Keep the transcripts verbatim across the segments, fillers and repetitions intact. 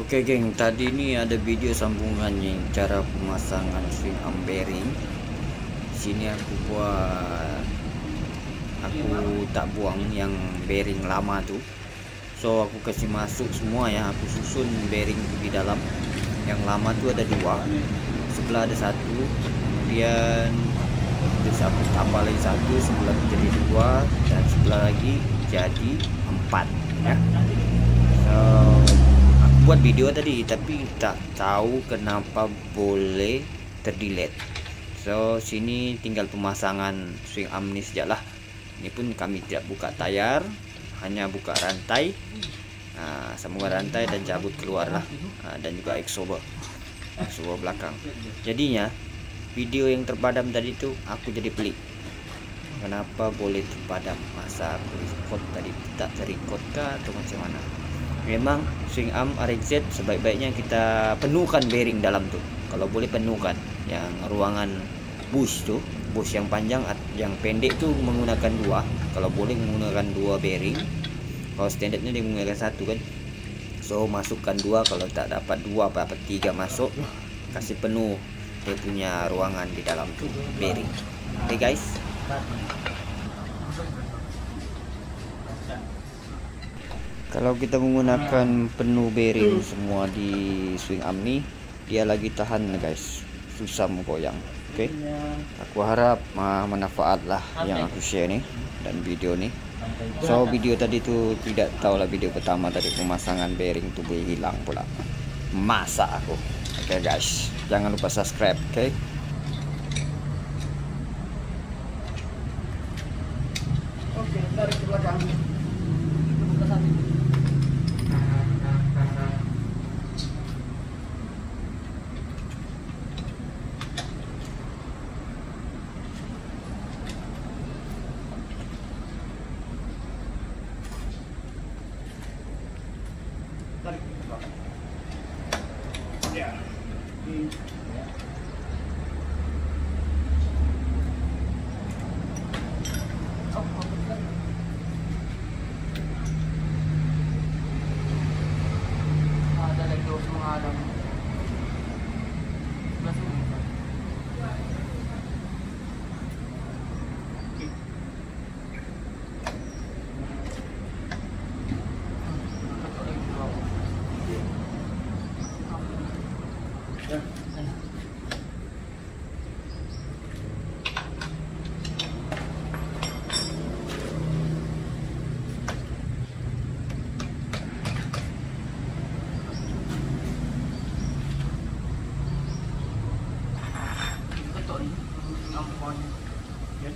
Oke geng, tadi ini ada video sambungannya cara pemasangan swing arm bearing. Sini aku buat, aku tak buang yang bearing lama tuh. So aku kasih masuk semua ya, aku susun bearing di dalam. Yang lama tuh ada dua, sebelah ada satu, kemudian terus aku tambah lagi satu, sebelah jadi dua, dan sebelah lagi jadi empat ya. So buat video tadi tapi tak tahu kenapa boleh terdelete. So sini tinggal pemasangan swing arm ini sajalah. Ini pun kami tidak buka tayar, hanya buka rantai, nah, sambungan rantai dan cabut keluar lah, nah, dan juga exober exober belakang. Jadinya video yang terpadam tadi itu aku jadi pelik, kenapa boleh terpadam, masa aku record tadi tak terrecord kah atau macam mana. Memang swing arm R X Z sebaik-baiknya kita penuhkan bearing dalam tuh. Kalau boleh penuhkan yang ruangan bush tuh, bush yang panjang, yang pendek tuh menggunakan dua. Kalau boleh menggunakan dua bearing. Kalau standardnya dia menggunakan satu kan. So masukkan dua, kalau tak dapat dua apa tiga masuk, kasih penuh dia punya ruangan di dalam tuh bearing. Oke okay, guys. Kalau kita menggunakan penuh bearing semua di swing arm ni, dia lagi tahan guys, susah menggoyang. Oke, okay? Aku harap uh, manfaat lah yang aku share ni dan video ni. So video tadi tu tidak tahulah video pertama tadi pemasangan bearing tu boleh hilang pula. Masa aku. Oke okay, guys, jangan lupa subscribe. Oke. Okay? Oke, tarik ke belakang. Ya. Ada lagi terus mengadang. Ya. Betul. Ampun. Ya.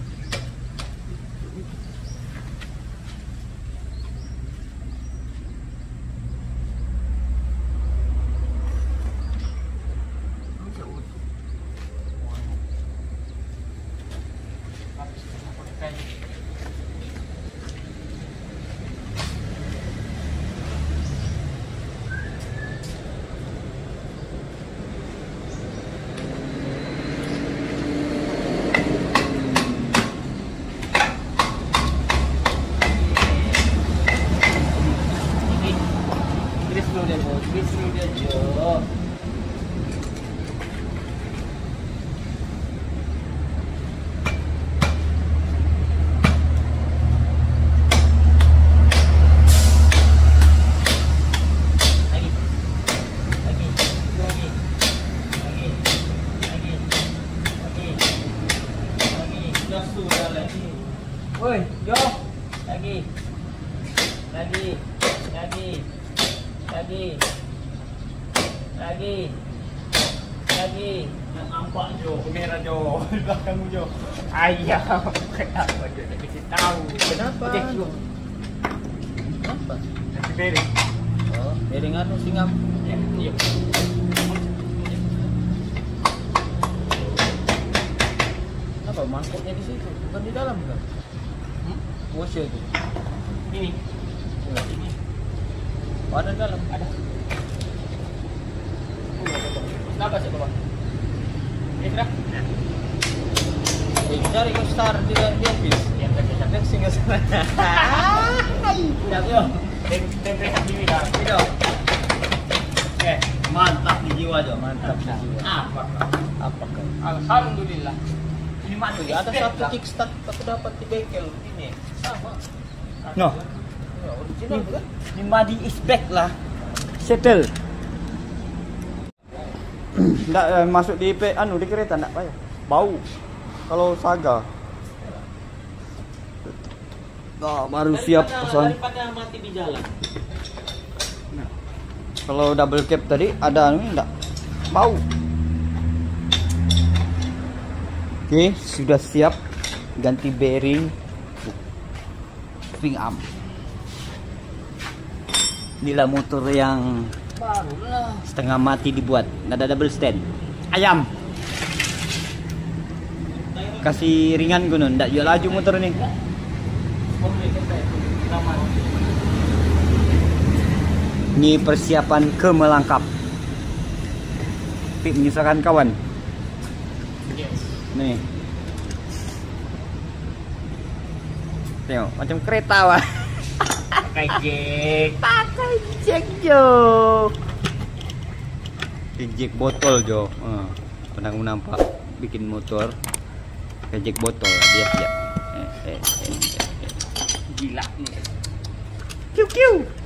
Twist dulu dia, Jo. Woi, Jo. Lagi. Lagi. Lagi. Lagi. Lagi. Lagi. Nampak Jo, kamera Jo. Di belakangmu Jo. Ayam. Kenapa Jo tak kasih tahu? Kenapa? Okey, Jo. Apa? Nanti bearing. Oh, bearing anu singam. Ya, iya. Apa mangkuknya di situ? Bukan di dalam kan? Hmm? Washer tu. Ini. Oh, Ini. oh, ada di dalam. Ada. Kenapa sih, Bapak? Ini sudah? Nah. Eh, cari kau star di di habis. Ya, tapi tapi Yang singgah sana. Hai. Ya, Jo. Tem temperatur ini dah. Tidak. Mantap di jiwa Jo, mantap di jiwa. Apa? Apa kau? Alhamdulillah. Ini mana Tuh, ada satu kickstart aku dapat di bengkel ini. Sama. No. Ya, original kan? Ini madi is back lah. Settle. Nggak eh, masuk di P, anu di kereta nggak payah. Bau. Kalau Saga. Nah, baru siap pesan. Daripada mati di jalan. Nah, kalau double cap tadi ada anu enggak? Bau. Oke, sudah siap ganti bearing swing arm. Inilah motor yang Barulah. setengah mati dibuat, nggak ada double stand. Ayam. Kasih ringan gunung, nggak jual laju motor ini. Ini persiapan ke melangkap. Pip menyusahkan kawan. Nih. Tengok, macam kereta wah. Pakai jack. Pakai jack Jo. Jack botol Jo. Uh, pernah aku nampak bikin motor pakai jack botol dia siap. Eh, eh, eh, eh, eh. Gila nih. Kiu kiu.